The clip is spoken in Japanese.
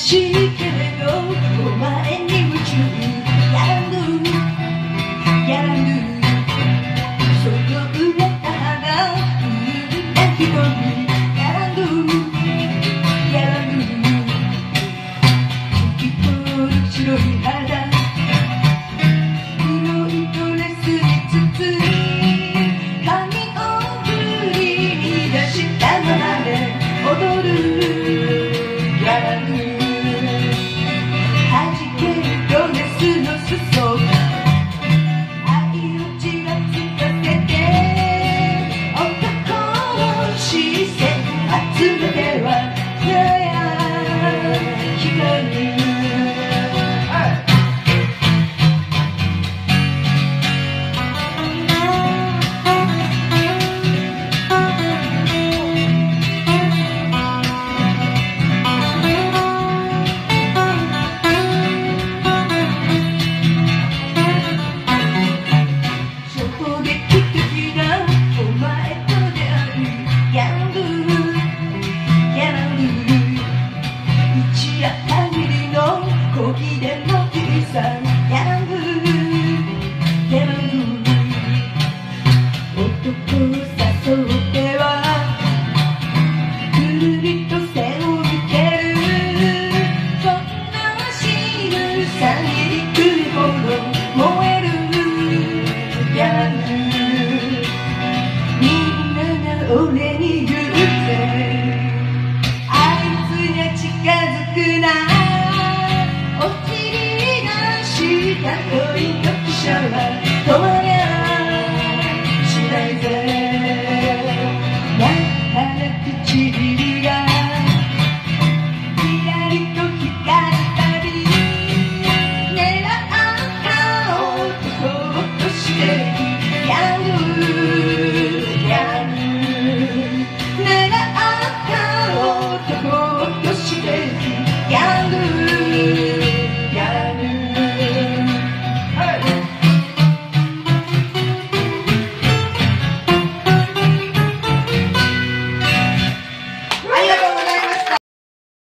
しいけれどお前に夢中。ギャランドゥギャランドゥ、その植えた花泣き込む。ギャランドゥギャランドゥ、透き通る白い肌、黒いドレスに包み髪を振り出したままで踊る。ギャランドゥ弾けるドレスの裾、愛をちらつかせて男の視線集めては光。俺に言うぜ、あいつには近づくな。お尻がした恋の汽車は止まらない。